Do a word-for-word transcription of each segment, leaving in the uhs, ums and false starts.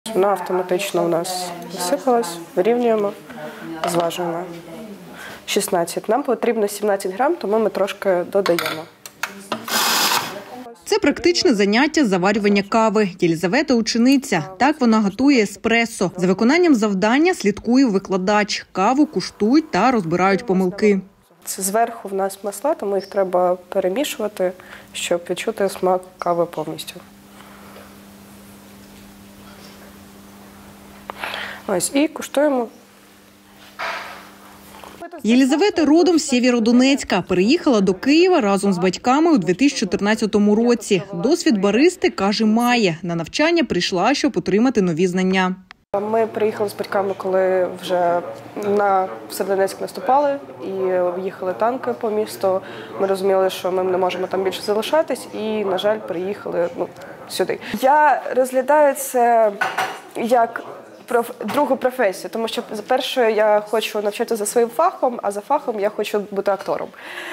Вона автоматично у нас висипалась, вирівнюємо, зважуємо. шістнадцять. Нам потрібно сімнадцять грам, тому ми трошки додаємо. Це практичне заняття з заварювання кави. Єлізавета – учениця. Так вона готує еспресо. За виконанням завдання слідкує викладач. Каву куштують та розбирають помилки. Це зверху в нас масла, тому їх треба перемішувати, щоб відчути смак кави повністю. Ось, і куштуємо. Єлізавета родом з Сєвєродонецька. Переїхала до Києва разом з батьками у дві тисячі чотирнадцятому році. Досвід баристи, каже, має. На навчання прийшла, щоб отримати нові знання. Ми приїхали з батьками, коли вже на Сєвєродонецьк наступали і їхали танки по місту. Ми розуміли, що ми не можемо там більше залишатись і, на жаль, приїхали ну, сюди. Я розглядаю це як другу професію, тому що першою я хочу навчатися за своїм фахом, а за фахом я хочу бути актором.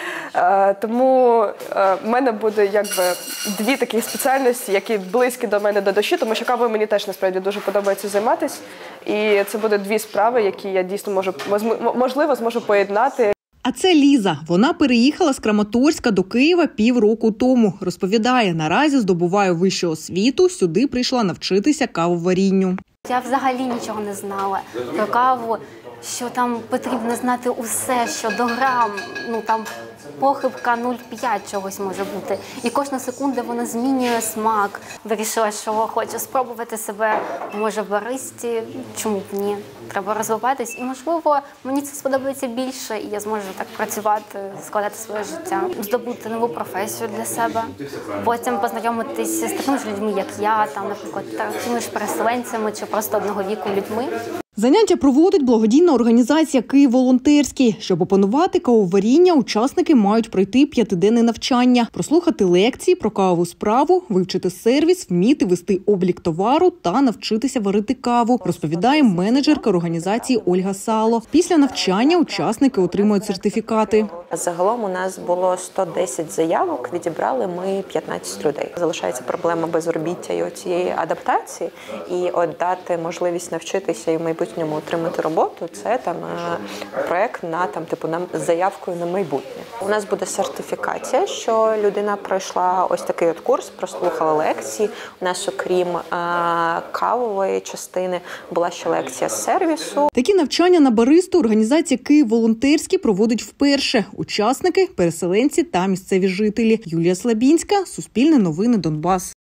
Тому в мене буде якби дві такі спеціальності, які близькі до мене до душі, тому що кавою мені теж насправді дуже подобається займатися. І це буде дві справи, які я дійсно можу, можливо, зможу поєднати. А це Ліза. Вона переїхала з Краматорська до Києва півроку тому. Розповідає, наразі здобуває вищу освіту, сюди прийшла навчитися кавоварінню. Я взагалі нічого не знала про каву, що там потрібно знати усе, що до грам, ну там похибка нуль цілих п'ять чогось може бути. І кожна секунда вона змінює смак. Вирішила, що хочу спробувати себе, може в баристі, чому б ні. Треба розвиватись і, можливо, мені це сподобається більше, і я зможу так працювати, складати своє життя, здобути нову професію для себе, потім познайомитися з такими ж людьми, як я, там, наприклад, такими ж переселенцями чи просто одного віку людьми. Заняття проводить благодійна організація «Київ волонтерський». Щоб опанувати кавоваріння, учасники мають пройти п'ятиденне навчання, прослухати лекції про кавову справу, вивчити сервіс, вміти вести облік товару та навчитися варити каву, розповідає менеджерка організації Ольга Сало. Після навчання учасники отримують сертифікати. Загалом у нас було сто десять заявок, відібрали ми п'ятнадцять людей. Залишається проблема безробіття і цієї адаптації. І от дати можливість навчитися і в майбутньому отримати роботу – це там проект на там типу на заявкою на майбутнє. У нас буде сертифікація, що людина пройшла ось такий от курс, прослухала лекції. У нас, окрім а, кавової частини, була ще лекція з сервісу. Такі навчання на баристу організація «Київ волонтерський» проводить вперше. Учасники – переселенці та місцеві жителі. Юлія Слабінська, Суспільне новини, Донбас.